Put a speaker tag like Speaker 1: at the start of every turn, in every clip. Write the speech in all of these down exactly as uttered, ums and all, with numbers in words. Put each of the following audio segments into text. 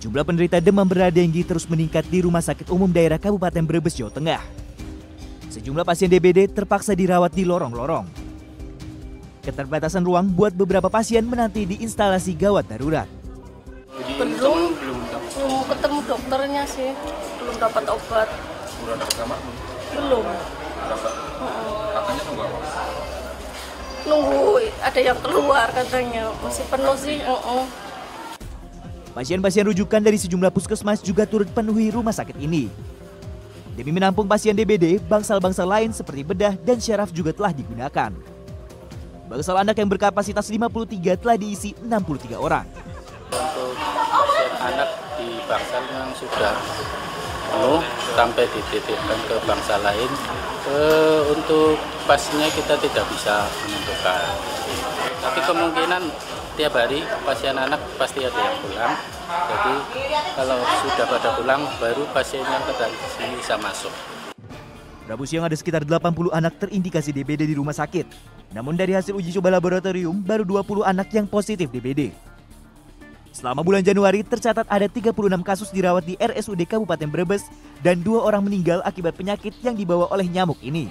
Speaker 1: Jumlah penderita demam berdarah denggi terus meningkat di Rumah Sakit Umum Daerah Kabupaten Brebes, Jawa Tengah. Sejumlah pasien D B D terpaksa dirawat di lorong-lorong. Keterbatasan ruang buat beberapa pasien menanti di instalasi gawat darurat.
Speaker 2: Belum, belum ketemu dokternya sih, belum dapat obat.
Speaker 3: Udah dapat kamar belum?
Speaker 2: Belum.
Speaker 3: Dapat. Katanya nunggu apa?
Speaker 2: Nunggu ada yang keluar katanya, masih penuh sih. Uh -uh.
Speaker 1: Pasien-pasien rujukan dari sejumlah puskesmas juga turut penuhi rumah sakit ini. Demi menampung pasien D B D, bangsal-bangsal lain seperti bedah dan syaraf juga telah digunakan. Bangsal anak yang berkapasitas lima puluh tiga telah diisi enam puluh tiga orang.
Speaker 4: Untuk pasien anak di bangsal yang sudah penuh sampai dititipkan ke bangsal lain. E, untuk pastinya kita tidak bisa menentukan. Tapi kemungkinan tiap hari pasien anak pasti ada yang pulang. Jadi kalau sudah pada pulang baru pasien yang dari sini bisa masuk.
Speaker 1: Rabu siang ada sekitar delapan puluh anak terindikasi D B D di rumah sakit. Namun dari hasil uji coba laboratorium baru dua puluh anak yang positif D B D. Selama bulan Januari tercatat ada tiga puluh enam kasus dirawat di R S U D Kabupaten Brebes dan dua orang meninggal akibat penyakit yang dibawa oleh nyamuk ini.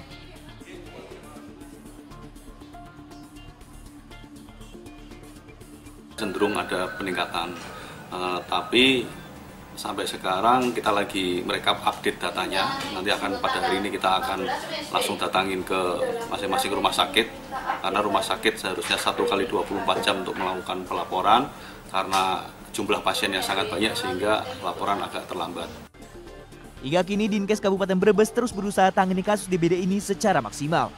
Speaker 5: Cenderung ada peningkatan, uh, tapi sampai sekarang kita lagi merekap update datanya. Nanti akan pada hari ini kita akan langsung datangin ke masing-masing rumah sakit, karena rumah sakit seharusnya satu kali dua puluh empat jam untuk melakukan pelaporan, karena jumlah pasien yang sangat banyak sehingga laporan agak terlambat.
Speaker 1: Hingga kini Dinkes Kabupaten Brebes terus berusaha tangani kasus D B D ini secara maksimal.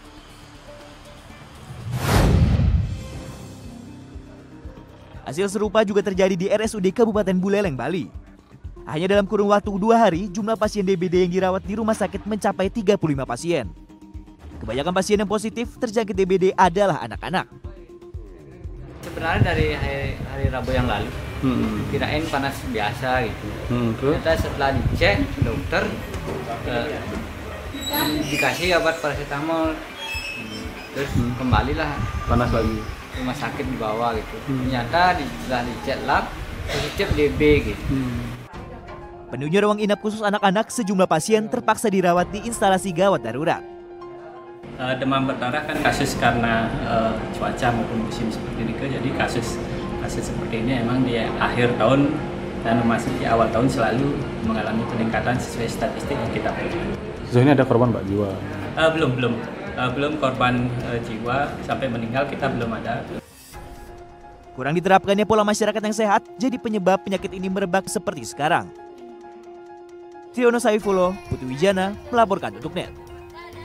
Speaker 1: Hasil serupa juga terjadi di R S U D Kabupaten Buleleng, Bali. Hanya dalam kurun waktu dua hari, jumlah pasien D B D yang dirawat di rumah sakit mencapai tiga puluh lima pasien. Kebanyakan pasien yang positif terjangkit D B D adalah anak-anak.
Speaker 6: Sebenarnya dari hari, hari Rabu yang lalu, hmm. kirain panas biasa gitu. Hmm, Ternyata setelah dicek dokter, eh, dikasih obat paracetamol, terus hmm. kembalilah
Speaker 7: panas lagi.
Speaker 6: Rumah sakit dibawa gitu. Hmm. Ternyata setelah dicek lab positif D B gitu. Hmm.
Speaker 1: Penuhnya ruang inap khusus anak-anak, sejumlah pasien terpaksa dirawat di instalasi gawat darurat.
Speaker 8: Uh, demam berdarah kan kasus karena uh, cuaca maupun musim seperti ini, jadi kasus kasus seperti ini emang di akhir tahun dan memasuki awal tahun selalu mengalami peningkatan sesuai statistik yang kita punya.
Speaker 7: Sejauh ini ada korban Pak jiwa?
Speaker 8: Uh, belum belum uh, belum korban uh, jiwa sampai meninggal kita belum ada.
Speaker 1: Kurang diterapkannya pola masyarakat yang sehat jadi penyebab penyakit ini merebak seperti sekarang. Triono Saifullah, Putu Wijana melaporkan untuk Net.